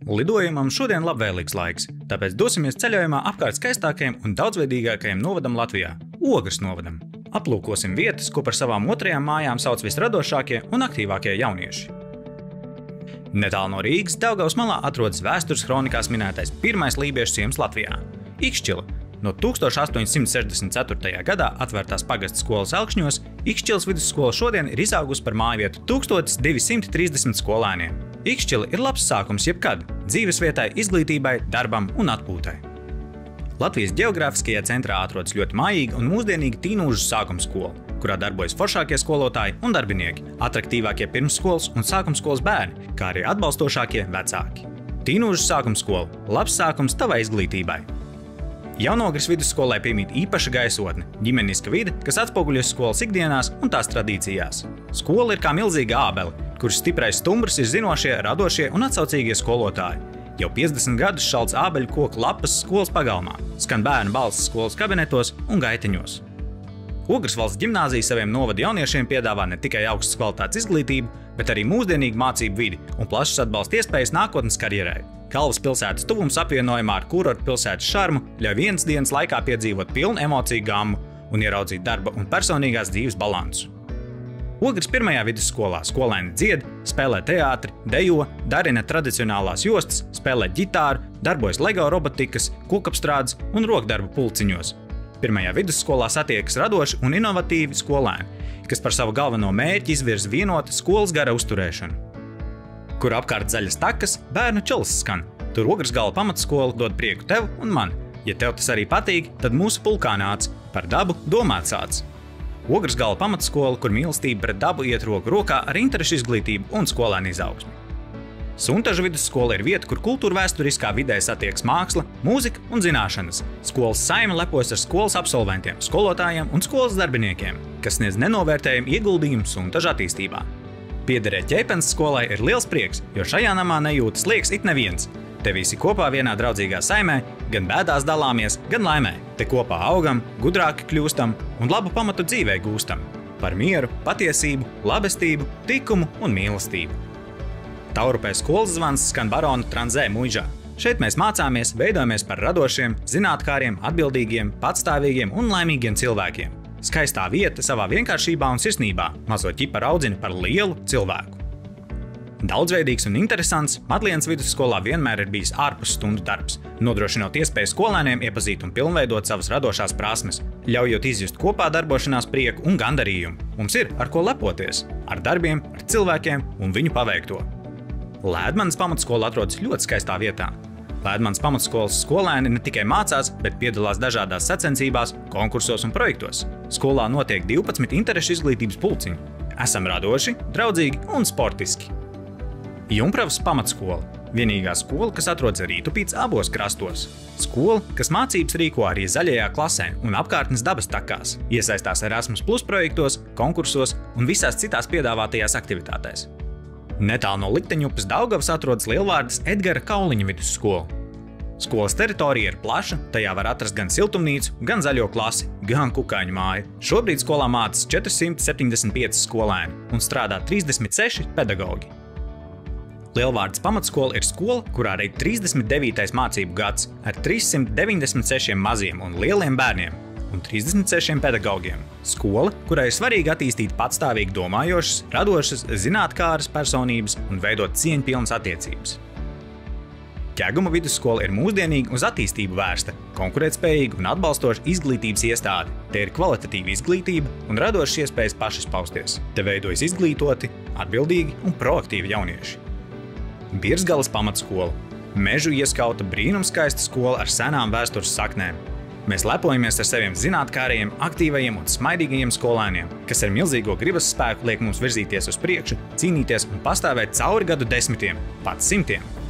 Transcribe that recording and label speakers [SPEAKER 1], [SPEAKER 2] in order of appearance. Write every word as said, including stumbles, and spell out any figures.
[SPEAKER 1] Lidojumam šodien labvēlīgs laiks, tāpēc dosimies ceļojumā apkārt skaistākajam un daudzveidīgākajam novadam Latvijā – Ogres novadam. Aplūkosim vietas, ko par savām otrajām mājām sauc visradošākie un aktīvākie jaunieši. Netālu no Rīgas Daugavas malā atrodas vēstures kronikās minētais pirmais lībiešu ciems Latvijā – Ikšķile. No tūkstoš astoņsimt sešdesmit ceturtajā gadā atvērtās pagasta skolas Elkšņos, Ikšķiles vidusskola šodien ir izaugusi par mājvietu tūkstoš divi simti trīsdesmit skolēniem. Ikšķile ir labs sākums jebkad – dzīvesvietai, izglītībai, darbam un atpūtai. Latvijas ģeogrāfiskajā centrā atrodas ļoti mājīga un mūsdienīga Tīnūžu sākuma skola, kurā darbojas foršākie skolotāji un darbinieki, atraktīvākie pirmsskolas un sākumskolas bērni, kā arī atbalstošākie vecāki. Tīnūžu sākuma skola – labs sākums tavai izglītībai. Jaunogres vidusskolai piemīt īpaša gaisotne, ģimeniska vide, kas atspoguļojas skolas ikdienās un tās tradīcijās. Skola ir kā milzīga ābele, kuras stiprais stumbrs ir zinošie, radošie un atsaucīgie skolotāji. Jau piecdesmit gadus šalts ābeļu koku lapas skolas pagalmā, skan bērnu balss skolas kabinetos un gaiteņos. Ogres valsts ģimnāzija saviem novada jauniešiem piedāvā ne tikai augstas kvalitātes izglītību, bet arī mūsdienīgu mācību vidi un plašas atbalsta iespējas nākotnes karjerai. Galvaspilsētas tuvums apvienojumā ar kurortu pilsētas šarmu ļauj vienas dienas laikā piedzīvot pilnu emociju gammu un ieraudzīt darba un personīgās dzīves balansu. Ogres pirmajā vidusskolā skolēni dzied, spēlē teātri, dejo, darina tradicionālās jostas, spēlē ģitāru, darbojas LEGO robotikas, kokapstrādes un rokdarbu pulciņos. Pirmajā vidusskolā satiekas radoši un inovatīvi skolēni, kas par savu galveno mērķi izvirza vienotu skolas gara uzturēšanu. Kur apkārt zaļas takas, bērnu čalis skan. Tur Ogresgala pamatskola dod prieku tev un man. Ja tev tas arī patīk, tad mūsu pulkā nāc. Par dabu domāt sāc. Ogresgala pamatskola, kur mīlestība pret dabu iet roku rokā ar interešu izglītību un skolēnu izaugsmi. Suntažu vidusskola ir vieta, kur kultūra vēsturiskā vidē satiekas māksla, mūzika un zināšanas. Skolas saime lepojas ar skolas absolventiem, skolotājiem un skolas darbiniekiem, kas sniedz nenovērtējumu ieguldījumu Suntažu attīstībā. Piederēt Ķeipens skolai ir liels prieks, jo šajā namā nejūtas liekas it neviens. Te visi kopā vienā draudzīgā saimē, gan bēdās dalāmies, gan laimē. Te kopā augam, gudrāki kļūstam un labu pamatu dzīvē gūstam. Par mieru, patiesību, labestību, tikumu un mīlestību. Taurupē skolas zvans skan barona Tranzē muižā. Šeit mēs mācāmies, veidojamies par radošiem, zinātkāriem, atbildīgiem, patstāvīgiem un laimīgiem cilvēkiem. Skaistā vieta savā vienkāršībā un sirsnībā mazo ķiparu audzina par lielu cilvēku. Daudzveidīgs un interesants, Madlienas vidusskolā vienmēr ir bijis ārpus stundu darbs, nodrošinot iespēju skolēniem iepazīt un pilnveidot savas radošās prasmes, ļaujot izjust kopā darbošanās prieku un gandarījumu. Mums ir ar ko lepoties, ar darbiem, ar cilvēkiem un viņu paveikto. Lēdmanas pamatskola atrodas ļoti skaistā vietā. Lēdmanas pamatskolas skolēni ne tikai mācās, bet piedalās dažādās sacensībās, konkursos un projektos. Skolā notiek divpadsmit interešu izglītības pulciņi. Esam radoši, draudzīgi un sportiski. Jumpravas pamatskola – vienīgā skola, kas atrodas Rītupītes abos krastos. Skola, kas mācības rīko arī zaļajā klasē un apkārtnes dabas takās, iesaistās Erasmus plus projektos, konkursos un visās citās piedāvātajās aktivitātēs. Netālu no Likteņupes Daugavas atrodas Lielvārdas Edgara Kauliņa vidusskola. Skolas teritorija ir plaša, tajā var atrast gan siltumnīcu, gan zaļo klasi, gan kukaiņu māju. Šobrīd skolā mācās četri simti septiņdesmit pieci skolēni un strādā trīsdesmit seši pedagogi. Lielvārdas pamatskola ir skola, kurā arī trīsdesmit devītais mācību gads ar trīs simti deviņdesmit sešiem maziem un lieliem bērniem un trīsdesmit sešiem pedagogiem. Skola, kurai ir svarīgi attīstīt patstāvīgi domājošas, radošas, zinātkāras personības un veidot cieņpilnas attiecības. Ķeguma vidusskola ir mūsdienīga uz attīstību vērsta, konkurētspējīga un atbalstoša izglītības iestāde. Te ir kvalitatīva izglītība un radošas iespējas pašas pausties. Te veidojas izglītoti, atbildīgi un proaktīvi jaunieši. Birzgalas pamatskola – mežu ieskauta brīnumskaista skola ar senām vēstures saknēm. Mēs lepojamies ar saviem zinātkārajiem, aktīvajiem un smaidīgajiem skolēniem, kas ar milzīgo gribas spēku liek mums virzīties uz priekšu, cīnīties un pastāvēt cauri gadu desmitiem, pat simtiem.